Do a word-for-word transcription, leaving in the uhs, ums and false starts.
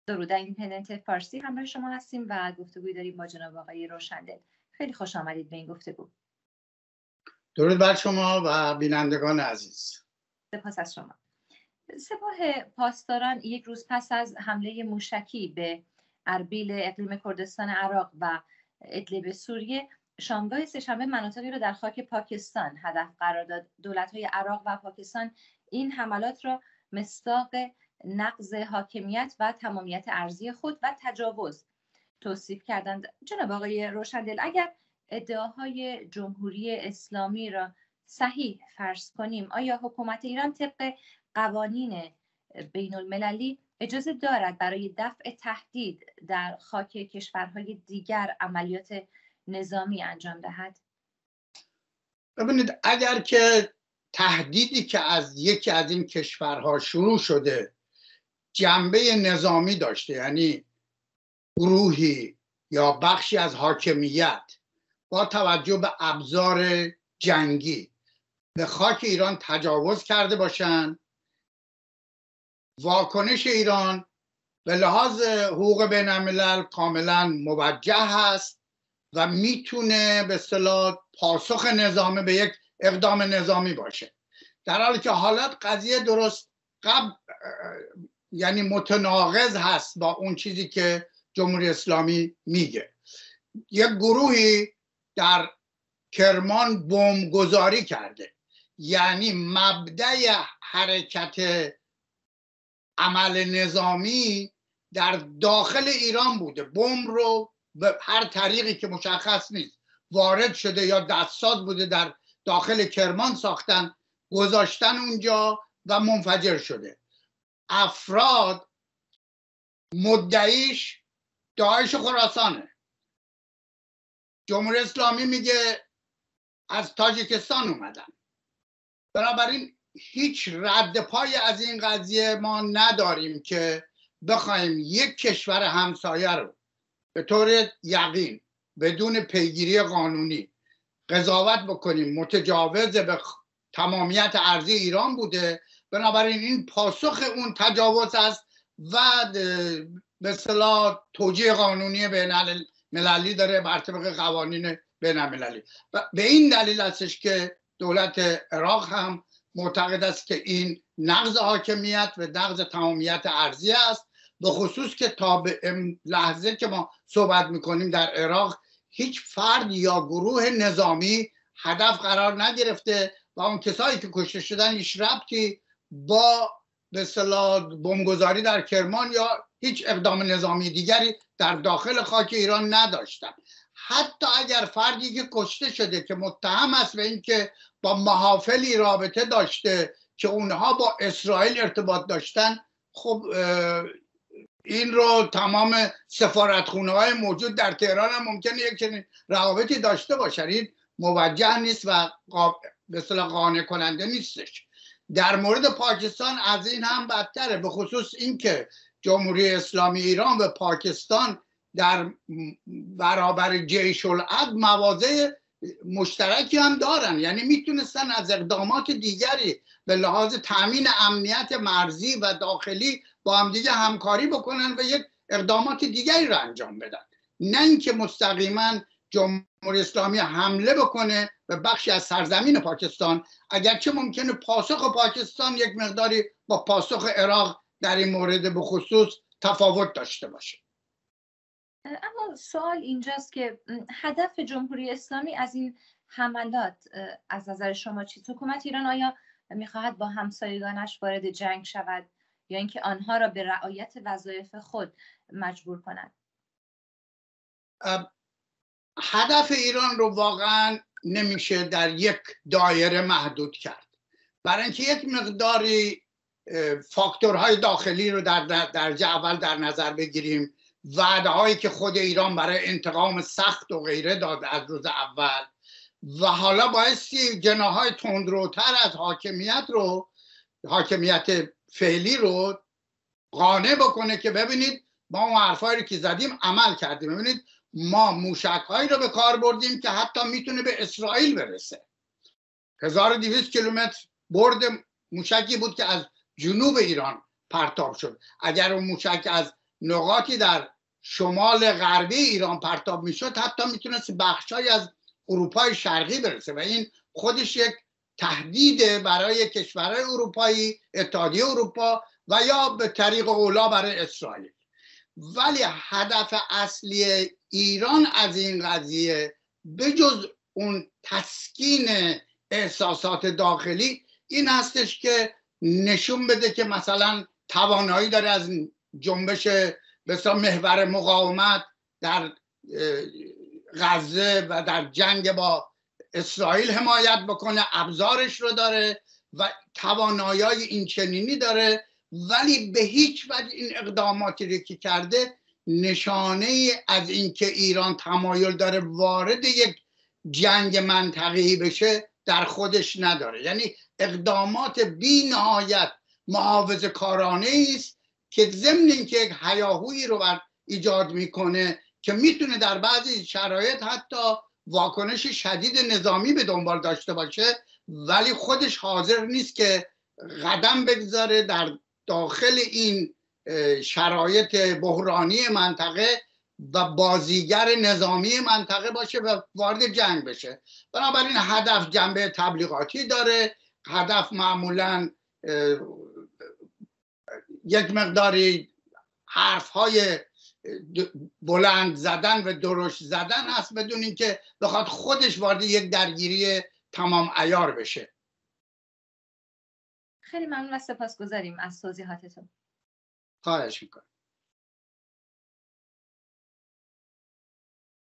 درود، در ایندیپندنت فارسی همراه شما هستیم و گفتگوی داریم با جناب آقای روشندل. خیلی خوش آمدید به این گفتگو. درود بر شما و بینندگان عزیز. سپاس از شما. سپاه پاسداران یک روز پس از حمله موشکی به اربیل اقلیم کردستان عراق و ادلب سوریه، شامگاه سه‌شنبه مناطقی را در خاک پاکستان هدف قرار داد. دولت‌های عراق و پاکستان این حملات را مصداق نقض حاکمیت و تمامیت ارضی خود و تجاوز توصیف کردند. جناب آقای روشندل، اگر ادعاهای جمهوری اسلامی را صحیح فرض کنیم، آیا حکومت ایران طبق قوانین بین المللی اجازه دارد برای دفع تهدید در خاک کشورهای دیگر عملیات نظامی انجام دهد؟ ببینید، اگر که تهدیدی که از یکی از این کشورها شروع شده جنبه نظامی داشته، یعنی گروهی یا بخشی از حاکمیت با توجه به ابزار جنگی به خاک ایران تجاوز کرده باشند، واکنش ایران به لحاظ حقوق بین الملل کاملا موجه هست و میتونه به اصطلاح پاسخ نظامی به یک اقدام نظامی باشه، در حالی که حالت قضیه درست قبل یعنی متناقض هست با اون چیزی که جمهوری اسلامی میگه. یک گروهی در کرمان بمب گذاری کرده، یعنی مبدأ حرکت عمل نظامی در داخل ایران بوده. بمب رو به هر طریقی که مشخص نیست وارد شده یا دستساز بوده، در داخل کرمان ساختن، گذاشتن اونجا و منفجر شده. افراد مدعیش داعش خراسانه. جمهوری اسلامی میگه از تاجیکستان اومدن. بنابراین هیچ رد پای از این قضیه ما نداریم که بخوایم یک کشور همسایه رو به طور یقین بدون پیگیری قانونی قضاوت بکنیم متجاوز به تمامیت ارضی ایران بوده. بنابراین این پاسخ اون تجاوز است و به اصطلاح توجیه قانونی بین المللی داره بر طبق قوانین بین المللی. و به این دلیل استش که دولت عراق هم معتقد است که این نقض حاکمیت و نقض تمامیت ارضی است، به خصوص که تا به لحظه که ما صحبت میکنیم در عراق هیچ فرد یا گروه نظامی هدف قرار نگرفته و اون کسایی که کشته شدن هیچ ربطی با به اصطلاح بمبگذاری در کرمان یا هیچ اقدام نظامی دیگری در داخل خاک ایران نداشتن. حتی اگر فردی که کشته شده که متهم است به اینکه با محافلی رابطه داشته که اونها با اسرائیل ارتباط داشتن، خب این رو تمام سفارتخونه های موجود در تهران هم ممکنه یک چنین روابطی داشته باشن. این موجه نیست و به اصطلاح قانع کننده نیستش. در مورد پاکستان از این هم بدتره، به خصوص اینکه جمهوری اسلامی ایران و پاکستان در برابر جیش العدل مواضع مشترکی هم دارن، یعنی میتونستن از اقدامات دیگری به لحاظ تامین امنیت مرزی و داخلی با هم دیگه همکاری بکنن و یک اقدامات دیگری رو انجام بدن، نه اینکه مستقیما جمهوری اسلامی حمله بکنه به بخشی از سرزمین پاکستان، اگرچه ممکنه پاسخ پاکستان یک مقداری با پاسخ عراق در این مورد به خصوص تفاوت داشته باشه. اما سوال اینجاست که هدف جمهوری اسلامی از این حملات از نظر شما چیست؟ حکومت ایران آیا میخواهد با همسایگانش وارد جنگ شود یا اینکه آنها را به رعایت وظایف خود مجبور کند؟ هدف ایران رو واقعا نمیشه در یک دایره محدود کرد، برای اینکه یک مقداری فاکتورهای داخلی رو در درجه اول در نظر بگیریم. وعده هایی که خود ایران برای انتقام سخت و غیره داد از روز اول و حالا بایستی جناحهای تندروتر از حاکمیت رو حاکمیت فعلی رو قانع بکنه که ببینید ما اون حرفایی رو که زدیم عمل کردیم. ببینید ما موشک هایی رو به کار بردیم که حتی میتونه به اسرائیل برسه. هزار و دویست کیلومتر برد موشکی بود که از جنوب ایران پرتاب شد. اگر اون موشک از نقاطی در شمال غربی ایران پرتاب میشد حتی میتونست بخشای از اروپای شرقی برسه و این خودش یک تهدید برای کشورهای اروپایی، اتحادیه اروپا و یا به طریق اولا برای اسرائیل. ولی هدف اصلی ایران از این قضیه بجز اون تسکین احساسات داخلی این هستش که نشون بده که مثلا توانایی داره از جنبش بسیار محور مقاومت در غزه و در جنگ با اسرائیل حمایت بکنه، ابزارش رو داره و توانایی این چنینی داره، ولی به هیچ وجه این اقداماتی که کرده نشانه ای از اینکه ایران تمایل داره وارد یک جنگ منطقه‌ای بشه در خودش نداره. یعنی اقدامات بی نهایت محافظه کارانه است که ضمن اینکه یک هیاهویی رو بر ایجاد میکنه که میتونه در بعضی شرایط حتی واکنش شدید نظامی به دنبال داشته باشه، ولی خودش حاضر نیست که قدم بگذاره در داخل این شرایط بحرانی منطقه و بازیگر نظامی منطقه باشه و وارد جنگ بشه. بنابراین هدف جنبه تبلیغاتی داره، هدف معمولاً یک مقداری حرف‌های بلند زدن و درشت زدن هست بدون اینکه بخواد خودش وارد یک درگیری تمام عیار بشه. خیلی ممنون و سپاسگزاریم از توضیحاتتون. خواهش میکنم.